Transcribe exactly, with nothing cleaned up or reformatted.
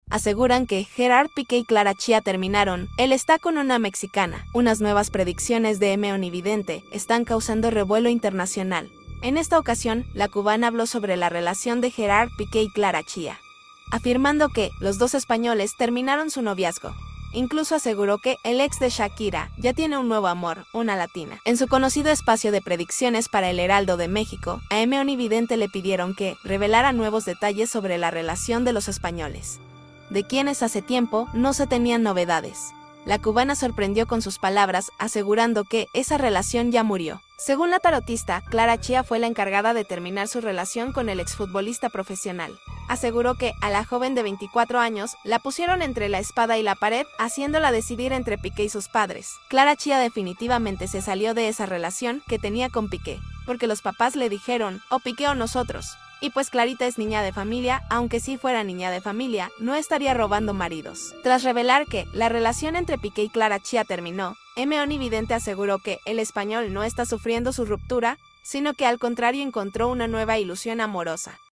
aseguran que Gerard Piqué y Clara Chia terminaron, él está con una mexicana. Unas nuevas predicciones de M. Onividente están causando revuelo internacional. En esta ocasión, la cubana habló sobre la relación de Gerard Piqué y Clara Chia, afirmando que los dos españoles terminaron su noviazgo. Incluso aseguró que el ex de Shakira ya tiene un nuevo amor, una latina. En su conocido espacio de predicciones para el Heraldo de México, a M. Onividente le pidieron que revelara nuevos detalles sobre la relación de los españoles, de quienes hace tiempo no se tenían novedades. La cubana sorprendió con sus palabras, asegurando que esa relación ya murió. Según la tarotista, Clara Chia fue la encargada de terminar su relación con el exfutbolista profesional. Aseguró que a la joven de veinticuatro años la pusieron entre la espada y la pared, haciéndola decidir entre Piqué y sus padres. Clara Chia definitivamente se salió de esa relación que tenía con Piqué, porque los papás le dijeron, o Piqué o nosotros. Y pues Clarita es niña de familia, aunque si fuera niña de familia, no estaría robando maridos. Tras revelar que la relación entre Piqué y Clara Chia terminó, M. Onividente aseguró que el español no está sufriendo su ruptura, sino que al contrario encontró una nueva ilusión amorosa.